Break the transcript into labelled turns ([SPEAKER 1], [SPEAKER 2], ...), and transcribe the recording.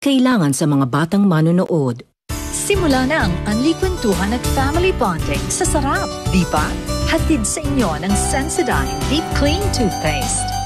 [SPEAKER 1] kailangan sa mga batang manonood.
[SPEAKER 2] Simula na ang Unli Kwentuhan at Family Bonding sa Sarap. Di ba? Hatid sa inyo ng Sensodyne Deep Clean Toothpaste.